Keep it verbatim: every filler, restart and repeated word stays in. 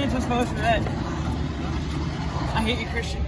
mental exposure for that. I hate you, Christian.